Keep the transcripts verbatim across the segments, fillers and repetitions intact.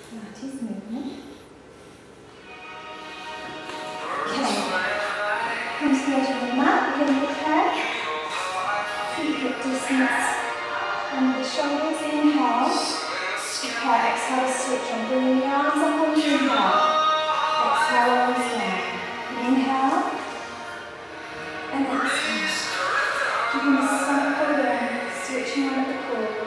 Pilates movement. Okay. Come to the edge of the mat, we're going to prepare. Feet hip distance and the shoulders. Inhale. Prepare. Exhale, switch on. Bring the arms up on the inhale. Exhale, arms down. Inhale. And exhale. Keeping the stomach hold down. Switching on at the core.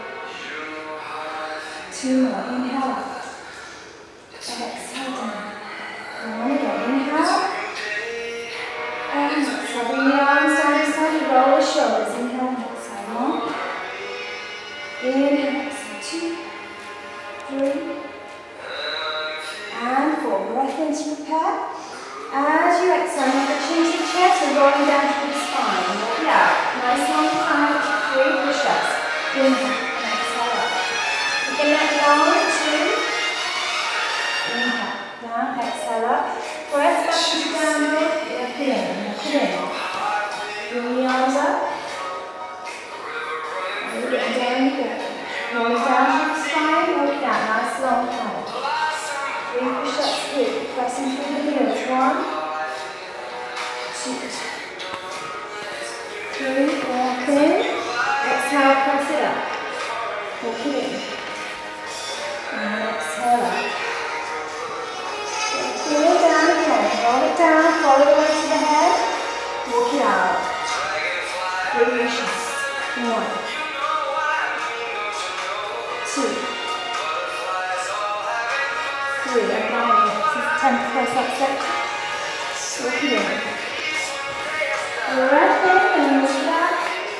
Two more. Inhale up. Exhale down. And one again. Inhale. And exhale. Bring the arms down to side. Roll the shoulders. Inhale and exhale. One. Inhale. Exhale. Two. Three. And four. Breath in to prepare. As you exhale, you're going to chin to the chest and rolling down through the spine. Walk it out. Nice long time. Three push-ups. Inhale and exhale up. You can let go. Two. Inhale. Down. Exhale up. Press back to the down dog. Put in. Put in. Bring the arms up. And get down you go. Roll down through the spine. Walk it out. Nice long time. Three push-ups here. Pressing through the heels. One. Two. Three. Walk in. Exhale, press it up. Walk it in. And exhale up. Pull it down again. Roll it down. Follow the weight to the head. Walk it out. Three push-ups. One. Two. Three. Again. ten press up section. Walk it in. Breath in and walk it out.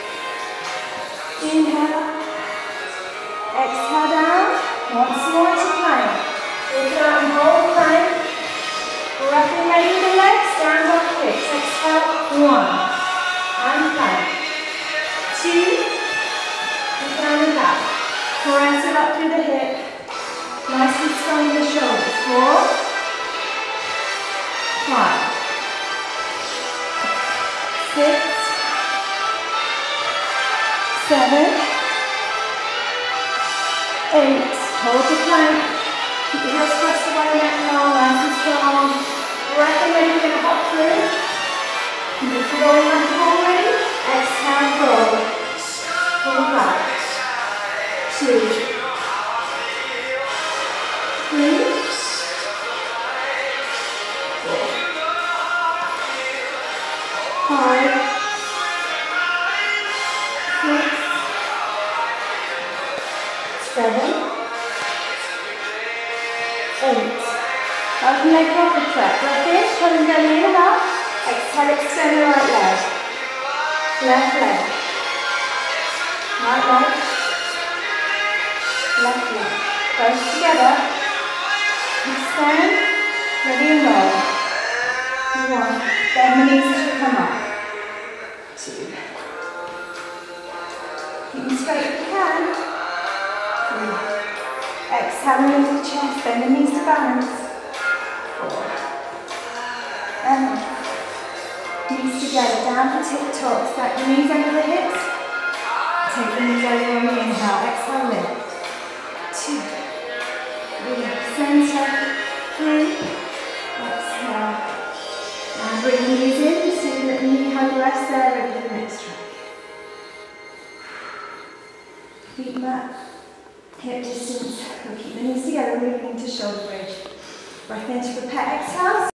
Inhale. Exhale down. Once more to plank. Walk it out and hold plank. Breath in, ready with the legs. Stand up hips. Exhale. One. And plank. Two. And down and back. Press it up through the hip. Nice and strong in the shoulders. Four. Five. Six. Seven. Eight. Hold the plank. Keep the heels pressed away on that long, nice and strong. Breath in, ready, you're going to hop through. Move to rolling on the floor, ready. Exhale, roll. Pull back. Two. Three. Four. Five. Six. Seven. Eight. Open leg proper track. Breath in, shoulders down, inhale up. Exhale, extend the right leg. Left leg. Right leg. Left leg. Both together. Extend. Ready and roll. One. Bend the knees as you come up. Two. Keep them straight if you can. Three. Exhale into the chest, bend the knees to balance. Four. And knees together, down for tip-top. Stack the knees under the hips. Take the knees over on the inhale. Exhale, lift. Two. Three. Center. Three. Exhale. And bring the knees in. Just take a knee hug rest there, ready for the next track. Feet mat. Hip distance. We'll keep the knees together, moving into shoulder bridge. Breath in to prepare. Exhale.